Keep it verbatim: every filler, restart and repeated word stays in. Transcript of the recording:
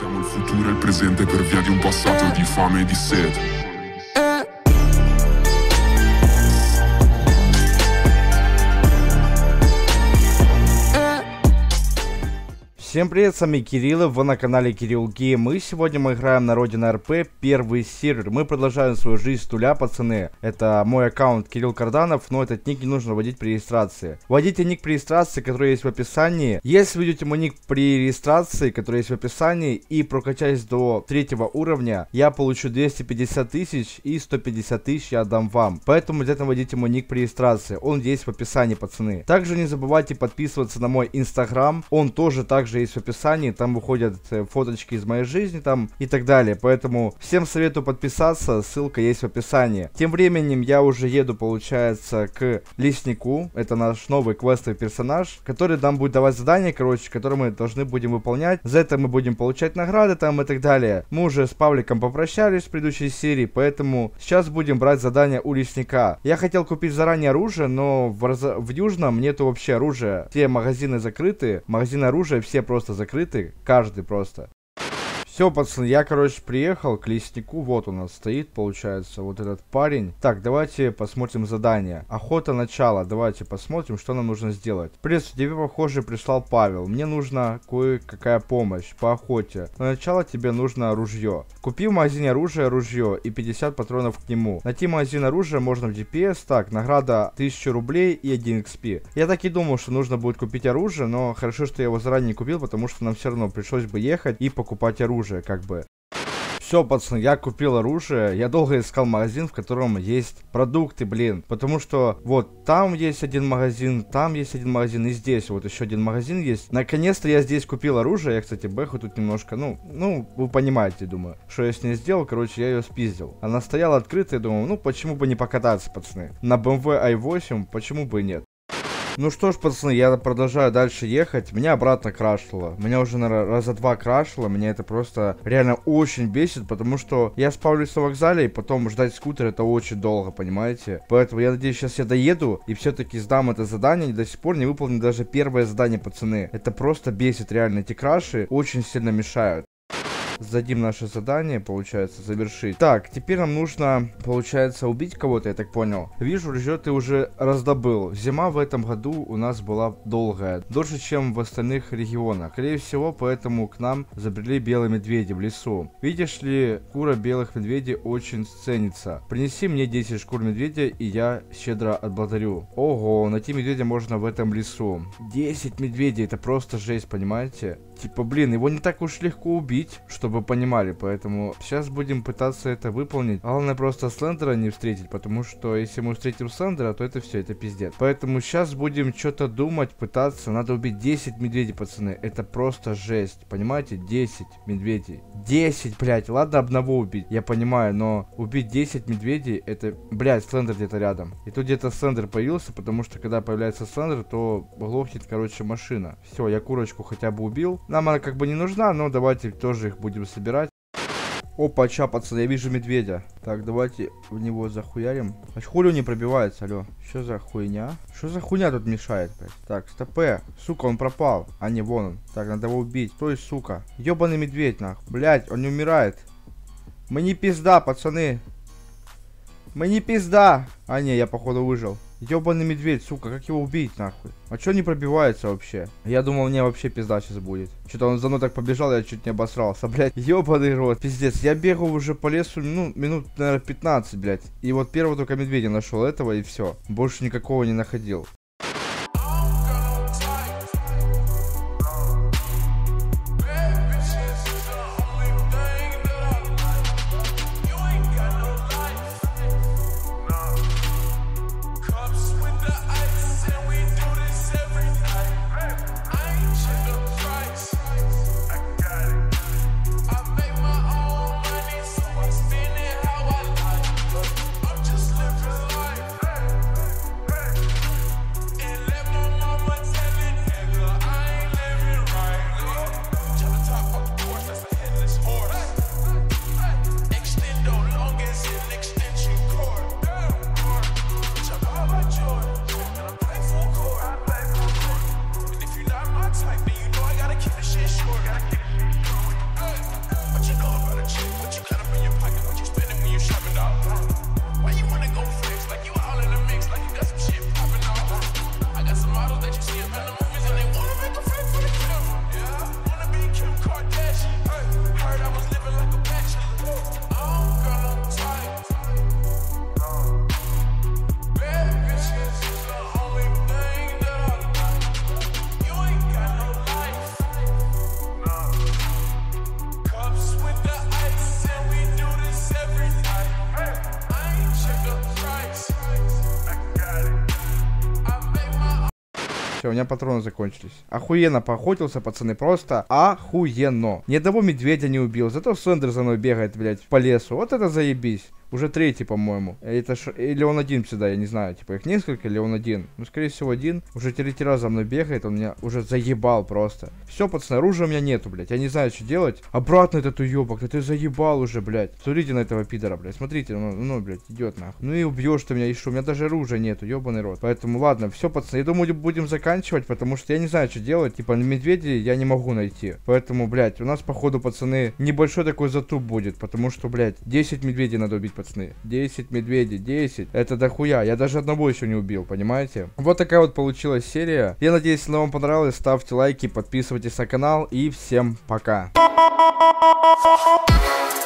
Siamo il futuro e il presente per via di un passato di fame e di sete. Всем привет, с вами Кирилл, вы на канале Кирилл Гейм, и сегодня мы играем на Родина РП, первый сервер. Мы продолжаем свою жизнь с нуля, пацаны. Это мой аккаунт Кирилл Карданов, но этот ник не нужно вводить при регистрации. Вводите ник при регистрации, который есть в описании. Если введете мой ник при регистрации, который есть в описании, и прокачаюсь до третьего уровня, я получу двести пятьдесят тысяч и сто пятьдесят тысяч я отдам вам. Поэтому обязательно вводите мой ник при регистрации, он есть в описании, пацаны. Также не забывайте подписываться на мой инстаграм, он тоже также есть в описании, там выходят э, фоточки из моей жизни там и так далее, поэтому всем советую подписаться, ссылка есть в описании. Тем временем я уже еду, получается, к леснику, это наш новый квестовый персонаж, который нам будет давать задания, короче, которые мы должны будем выполнять, за это мы будем получать награды там и так далее. Мы уже с Павликом попрощались в предыдущей серии, поэтому сейчас будем брать задания у лесника. Я хотел купить заранее оружие, но в, раз... в Южном нету вообще оружия, все магазины закрыты, магазины оружия все просто закрыты, каждый просто. Все, пацаны, я, короче, приехал к леснику, вот у нас стоит, получается, вот этот парень. Так, давайте посмотрим задание. Охота начала, давайте посмотрим, что нам нужно сделать. Приветствую, тебе, похоже, прислал Павел. Мне нужна кое-какая помощь по охоте. На начало тебе нужно ружье. Купи в магазине оружие, ружье и пятьдесят патронов к нему. Найти магазин оружия можно в ди пи эс. Так, награда тысяча рублей и один икс пи. Я так и думал, что нужно будет купить оружие, но хорошо, что я его заранее купил, потому что нам все равно пришлось бы ехать и покупать оружие. Как бы. Все, пацаны, я купил оружие. Я долго искал магазин, в котором есть продукты, блин. Потому что вот там есть один магазин, там есть один магазин, и здесь вот еще один магазин есть. Наконец-то я здесь купил оружие. Я, кстати, бэху тут немножко, ну, ну, вы понимаете, думаю, что я с ней сделал. Короче, я ее спиздил. Она стояла открытая, думаю, ну, почему бы не покататься, пацаны. На бэ эм вэ ай восемь, почему бы и нет. Ну что ж, пацаны, я продолжаю дальше ехать. Меня обратно крашило. Меня уже, наверное, раза два крашило. Меня это просто реально очень бесит, потому что я спавлюсь на вокзале, и потом ждать скутер это очень долго, понимаете? Поэтому я надеюсь, сейчас я доеду и все-таки сдам это задание. И до сих пор не выполнил даже первое задание, пацаны. Это просто бесит, реально. Эти краши очень сильно мешают. Сдадим наше задание, получается, завершить. Так, теперь нам нужно, получается, убить кого-то, я так понял. Вижу, ружье ты уже раздобыл. Зима в этом году у нас была долгая, дольше, чем в остальных регионах. Скорее всего, поэтому к нам забрели белые медведи в лесу. Видишь ли, шкура белых медведей очень ценится. Принеси мне десять шкур медведя, и я щедро отблагодарю. Ого, найти медведя можно в этом лесу. десять медведей, это просто жесть, понимаете? Типа, блин, его не так уж легко убить, чтобы вы понимали, поэтому сейчас будем пытаться это выполнить. Главное просто Слендера не встретить, потому что если мы встретим Слендера, то это все, это пиздец. Поэтому сейчас будем что-то думать, пытаться. Надо убить десять медведей, пацаны. Это просто жесть, понимаете? десять медведей. десять, блядь, ладно одного убить, я понимаю, но убить десять медведей, это, блядь, Слендер где-то рядом. И тут где-то Слендер появился, потому что когда появляется Слендер, то глохнет, короче, машина. Все, я курочку хотя бы убил. Нам она как бы не нужна, но давайте тоже их будем собирать. Опа, ча, пацаны, я вижу медведя. Так, давайте в него захуярим. А хули не пробивается, алло. Что за хуйня? Что за хуйня тут мешает, блядь? Так, стопэ. Сука, он пропал. А не, вон он. Так, надо его убить. Стой, сука. Ёбаный медведь, нахуй. Блядь, он не умирает. Мы не пизда, пацаны. Мы не пизда. А не, я походу выжил. Ёбаный медведь, сука, как его убить, нахуй? А чё не пробивается вообще? Я думал, мне вообще пизда сейчас будет. Что-то он за мной так побежал, я чуть не обосрался, блядь. Ёбаный рот, пиздец. Я бегал уже по лесу, ну, минут, наверное, пятнадцать, блядь. И вот первого только медведя нашел этого, и все. Больше никакого не находил. Все, у меня патроны закончились. Охуенно поохотился, пацаны, просто охуенно. Ни одного медведя не убил, зато Слендер за мной бегает, блядь, по лесу. Вот это заебись. Уже третий, по-моему. Это ш... Или он один всегда, я не знаю. Типа их несколько, или он один. Ну, скорее всего, один. Уже третий раз за мной бегает, он меня уже заебал просто. Все, пацаны, оружия у меня нету, блядь. Я не знаю, что делать. Обратно этот уебок, да ты заебал уже, блядь. Смотрите на этого пидора, блядь. Смотрите, ну, ну блядь, идет нахуй. Ну и убьешь ты меня, и что? У меня даже оружия нету, ебаный рот. Поэтому, ладно, все, пацаны, я думаю, будем заканчивать, потому что я не знаю, что делать. Типа, медведей я не могу найти. Поэтому, блядь, у нас, походу, пацаны, небольшой такой затуп будет. Потому что, блядь, десять медведей надо убить, пацаны. десять медведей, десять. Это дохуя. Я даже одного еще не убил, понимаете? Вот такая вот получилась серия. Я надеюсь, если вам понравилось, ставьте лайки, подписывайтесь на канал и всем пока.